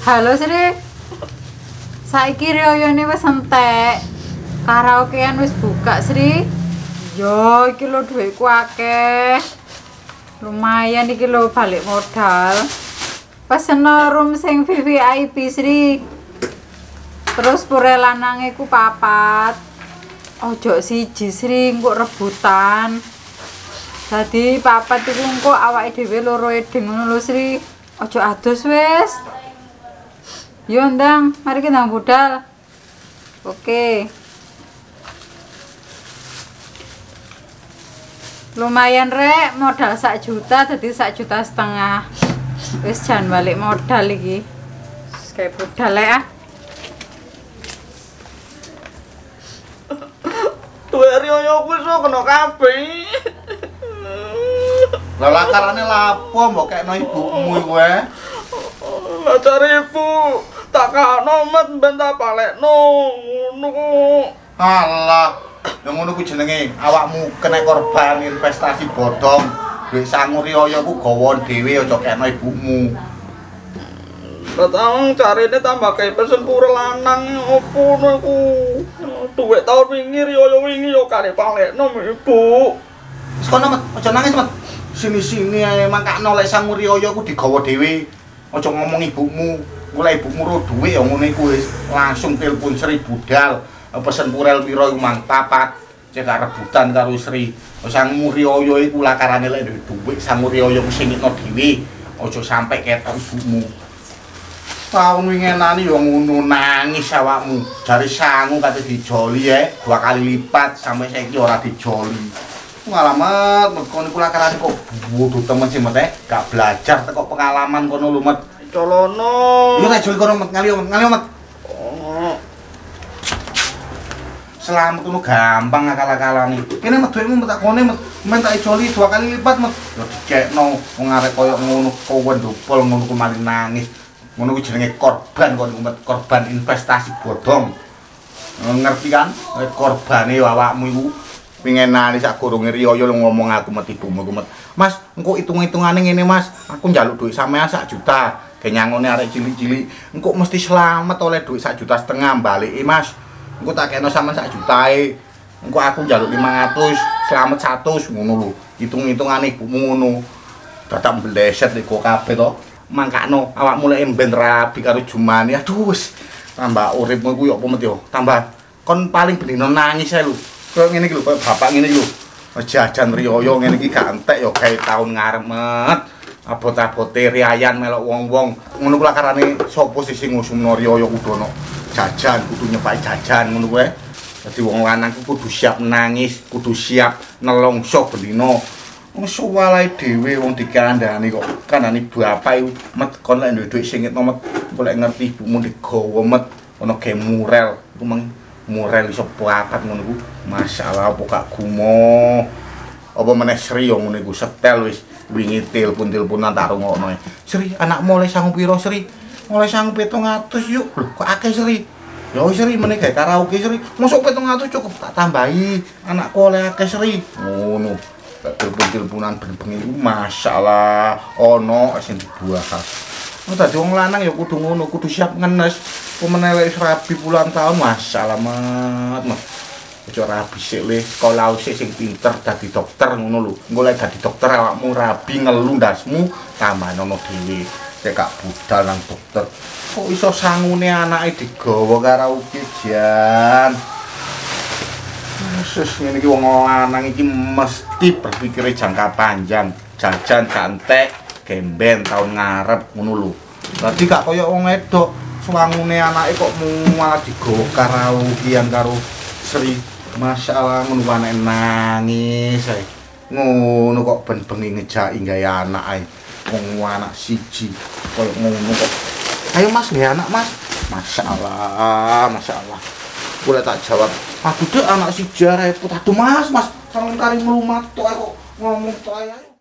Halo Sri. Saiki riyane wis entek. Karaokean wis buka, Sri. Yo, iki lho dhuwitku akeh. Lumayan iki lho balik modal. Pesen room sing VVIP, Sri. Terus pure lanange ku 4. Ojo siji, Sri, engko rebutan. Dadi 4 iku engko awake dhewe loro edeng ngono lho, Sri. Ojo adus wis. Yo ndang, mari kita budal. Oke. Lumayan rek, modal 1 juta jadi 1,5 juta. Wis jan balik modal iki. Kayak budal ya. Duwe riyo kuwi iso kena kabeh. Lah lakarane lapo mbok kekno ibumu kowe? Lah cari ibu, tak kakno met ben tak balekno ngono. Alah, yang ngono ku jenenge awakmu kena korban investasi bodong. Duit sangu riyaya ku gawa dhewe aja kekno ibumu. Lah tang carine tambah kae pesen pura lanang opo niku. Duit tahun wingi riyaya wingi yo kare balekno ibu. Wis kono met, aja nangis met. Sini-sini ae mangkakno lek sangu riyaya ku digawa dhewe. Aja ngomong ibumu, mulai ibumu ro dhuwit ya ngene iku wis langsung telepon Sri budal. Pesen purel pira iku mang 4. Cek rebutan karo Sri. Sangu riyaya iku lakarane lek dhuwit sangu riyaya ku sing ngitno dhewe. Aja sampe ketok ibumu. Taun wingenane ya ngono nangis awakmu. Jare sangu kate dijoli 2 kali lipat sampai saiki ora dijoli. Ngalamat mergo niku lakarane kok bodoh temen sih met gak belajar teko pengalaman kono lho met. Colono. Yo tak joli kono met ngali met. Oh. Selamat ngono gampang akal-akalane. Kene met duitmu tak kone met men tak joli 2 kali lipat met. Yo dikekno wong arek koyo ngono kowe ndopol ngono ku mari nangis. Ngono ku jenenge korban kon met korban investasi bodong. Ngerti kan? Korbane awakmu iku pingenane sak goronge riyaya ngomong aku met ibumu ku met. Mas, engko hitung-hitungane ngene Mas. Aku njaluk duit sampean 1 juta. Kenyangone arek cilik-cilik, engko mesti selamat oleh duit 1,5 juta balike Mas. Engko tak kena sampean 1 jutae. Engko aku njaluk 500, selamat 100 ngono lho. Hitung-hitungane ibumu ngono. Dadak mbleset iku kabeh to. Mangkakno awakmu lek emben rabi karo Jumani. Aduh wis tambah uripmu iku yo apa met yo. Tambah kon paling bendino nangis ae lho. Kaya ngene iki lho, kaya bapak ngene iki lho. Jajan riyaya ngene iki gak entek ya gawe taun ngarep met. Abot-abote riayan melok wong-wong. Ngono ku lakarane sapa sih sing ngusumno riyaya kudu ono jajan, kudu nyepaki jajan ngono kuwi. Dadi wong lanang kudu siap nangis, kudu siap nelongso bendino. Wong suwalae dhewe wong dikandhani kok kandhani bapak iku met kon lek duwe dhuwit sing ngitno met. Golek ngerti ibumu digawa met ono ge murel. Iku mang murel iso 4 ngono ku. Masalah apa gak gumo. Apa meneh Sri yo ngene iku setel wis wingi telepon-teleponan tak rungokno. Sri, anakmu oleh sangu pira Sri? Oleh sangu 700 yuk. Lho kok akeh Sri? Ya Sri meneh gawe karaoke Sri. Mosok 700 cukup tak tambahi. Anakku oleh akeh Sri. Ngono. Telepon-teleponan ben-bengi iku masalah ono sing dibahas. Dadi wong lanang ya kudu ngono, kudu siap ngenes. Pemeneh wis rabi puluhan tahun masalah mat. Aja rabi sik le, sekolah sik sing pinter dadi dokter ngono lho. Engko lek dadi dokter awakmu rabi ngelu ndasmu tambah ono dhewe. Cek gak budal nang dokter. Kok iso sangune anake digawa karaoke jan. Yesus ngene iki wong lanang iki mesti berpikire jangka panjang. Jajan cantek, gemben tahun ngarep ngono lho. Dadi gak kaya wong wedok, suwangune anake kok malah digawa karaokean karo Sri. Masalah ngono anake nangis ae. Ngono kok ben bengi ngejaki gawe anak ae. Wong anak siji koyo ngono kok. Ayo Mas, gawe anak Mas. Masyaallah. Boleh tak jawab. Aku dek anak siji repot. Aduh Mas, sampeyan kari mlumat tok kok ngomong tok ae.